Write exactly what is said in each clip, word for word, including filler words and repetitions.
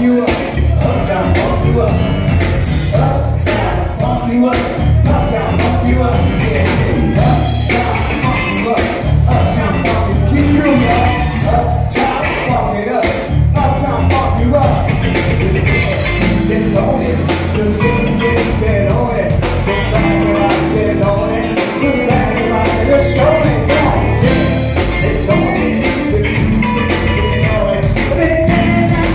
you up, uptown funk you up, uptown funk you up, uptown funk you up, yeah, say uptown funk you up, uptown funk you up, keep it real, y'all, uptown funk it up, uptown funk you up, get on it, cause if you get that on it, get back about get on it, get back about let's show it, come on, get on it, get on it, get on it.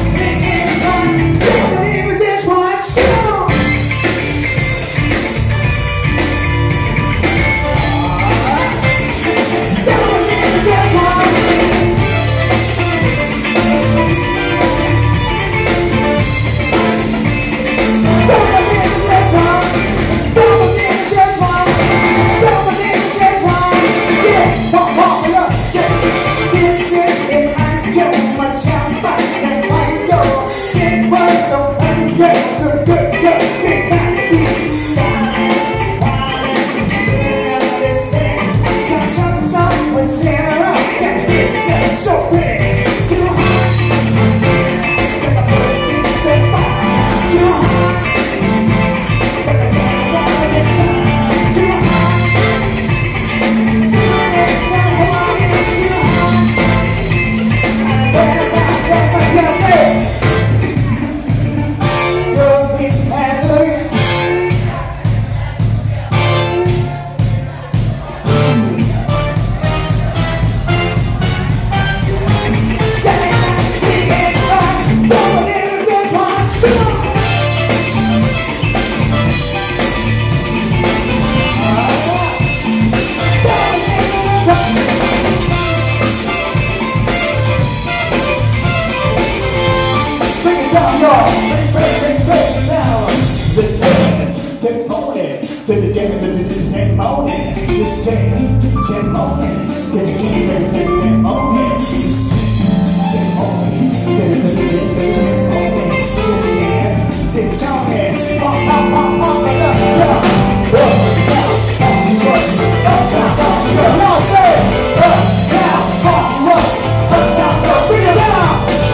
Just jam, jam on it, get it, get it, get it, get it, on it. Just jam on it, get it, get it, get it, get it, on it. Just jam, jam on it, pop, pop, pop, pop it up, yeah. Uptown, pop you up, uptown, pop you up. Y'all say, uptown, pop you up, uptown, pop, bring it down.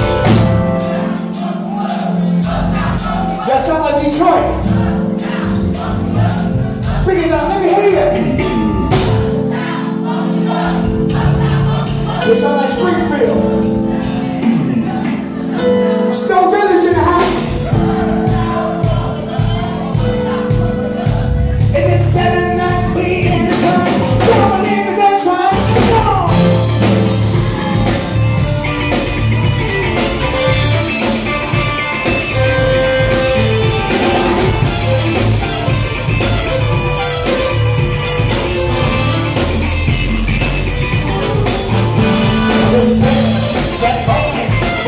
Y'all sound like Detroit. Bring it down, let me hear you. You sound like Springfield. Stone Village in the house. And it's Saturday night, we in the sun. Coming in the dance right. Come on.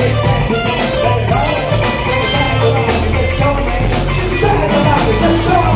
Let's go.